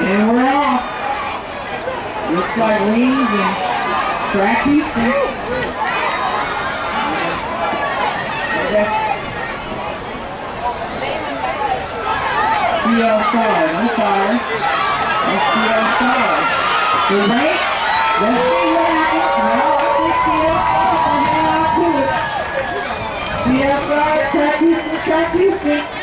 And we're off. Looks like wings and track Houston. CL Stars, I'm sorry. That's CL Stars. So wait, let's see what happens. No, I think CL Stars will hang on to it. CL Stars, track Houston, track Houston.